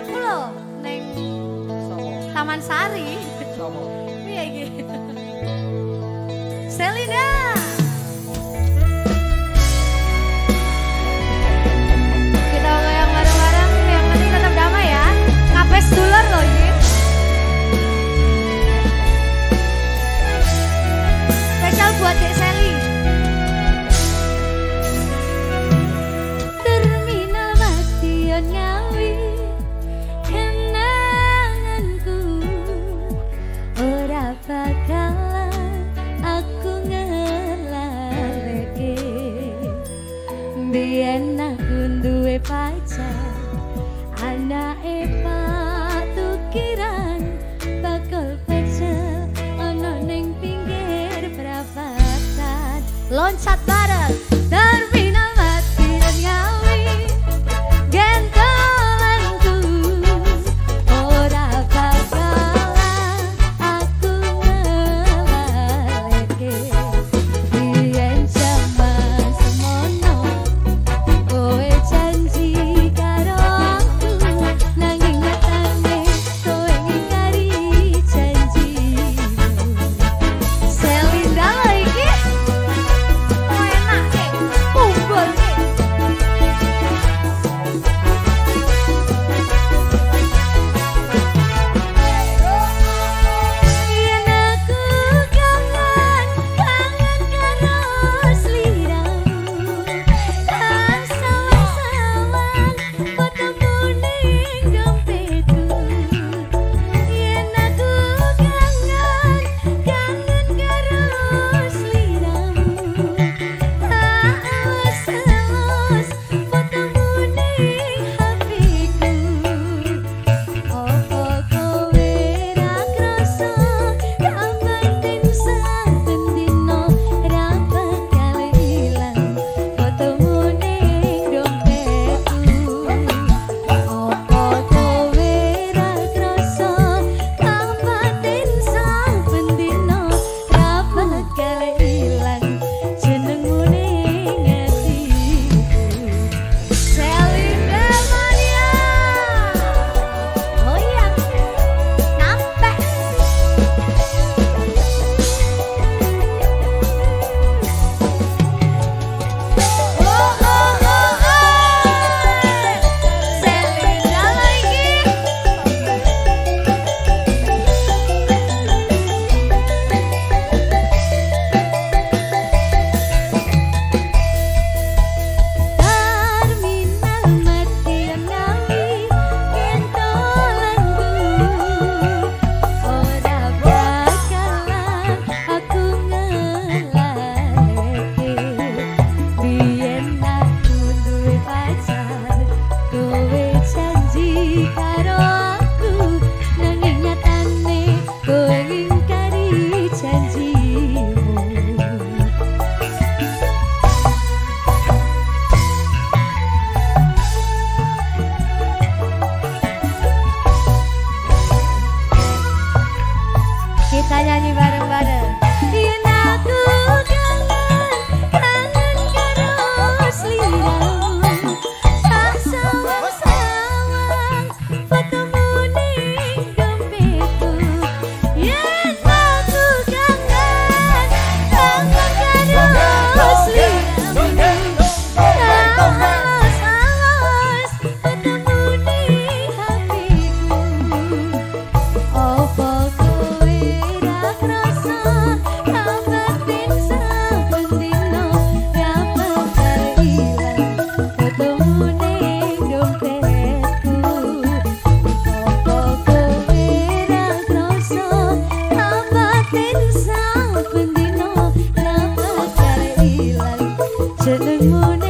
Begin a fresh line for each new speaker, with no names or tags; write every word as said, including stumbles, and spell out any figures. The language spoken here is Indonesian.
aku loh neng Taman Sari. Iya gitu. Selina. Kita goyang bareng-bareng, yang penting tetap damai ya. Ngapes dolar loh ini. Spesial buat Dek Seli. Terminal Bastion Ngawi, kenanganku ora bakalan aku ngelaleke. Biyen aku duwe pacar, anake Pak Tukiran, bakal pecel ono ning pinggir perapatan. Loncat bareng terminal Bastion Ngawi, gentolanku ora bakalan aku ngelaleke. Biyen jaman semono kowe janji karo aku, nanging nyatane kowe ngingkari janjimu. Selinda iki kowe enak sih, kumpul sih. Yen aku kangen, kangen karo sliramu, sawan-sawan fotomu ning dompetku. Yen aku kangen, kangen karo sliramu, awas-awas fotomu ning hapeku. Opo kowe ra krasa kambatin saben dino ra bakal ilang fotomu ning dompetku. Opo kowe ra krasa kambatin saben dino ra bakal ilang jenengmu ning atiku. Selinda Mania. Oh iya, nampak. Oh oh oh oh, Selinda lagi. Terminal Bastion Ngawi, gentolanku ora bakalan aku ngelaleke. Biyen aku duwe pacar, kowe janji karo aku, nanging nyatane kowe ngingkari janjimu. Kita nyanyi bareng-bareng. Yen aku kangen, kangen karo sliramu, sawan-sawan fotomu ning dompetku. Yen aku kangen, kangen karo sliramu, awas-awas fotomu ning hapeku. Opo kowe ra krasa kambatin saben dino ra bakal ilang fotomu ning dompetku. Opo kowe ra krasa kambatin saben dino ra bakal ilang jenengmu